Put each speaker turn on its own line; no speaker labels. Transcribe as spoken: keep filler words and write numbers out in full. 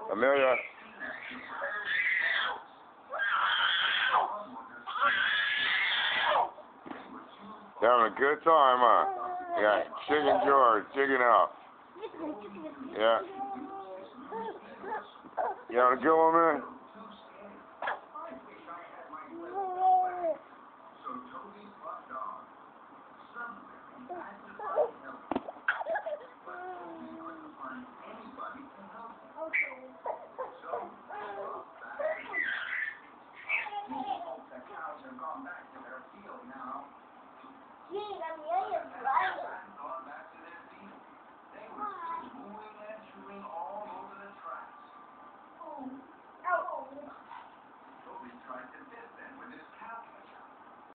Amelia. You having a good time, huh? Yeah, chicken George, chicken out. Yeah. You having a good one, man?
Gee, the amelea is right.